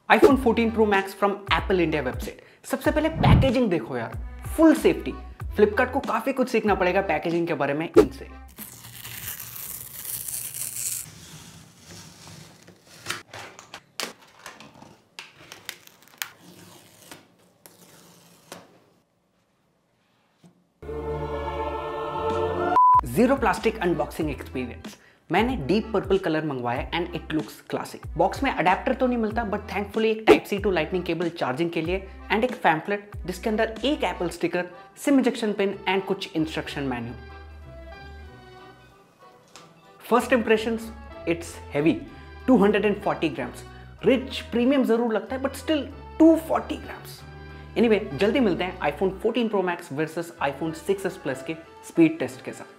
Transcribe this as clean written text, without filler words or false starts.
iPhone 14 Pro Max from Apple India website. सबसे पहले packaging देखो यार, फुल सेफ्टी। फ्लिपकार्ट को काफी कुछ सीखना पड़ेगा पैकेजिंग के बारे में इनसे। Zero plastic unboxing experience. मैंने डीप पर्पल कलर मंगवाया and it looks classic. Box में अडेप्टर तो नहीं मिलता बट थैंकफुली एक type C to lightning cable charging के लिए एंड एक पैम्फलेट जिसके अंदर एक Apple sticker, SIM injection pin and कुछ instruction manual. First impressions, it's heavy, 240 grams. Rich premium जरूर लगता है बट स्टिल 240 ग्राम्स। एनीवे, जल्दी मिलते हैं iPhone 14 Pro Max versus iPhone 6s Plus के स्पीड टेस्ट के साथ।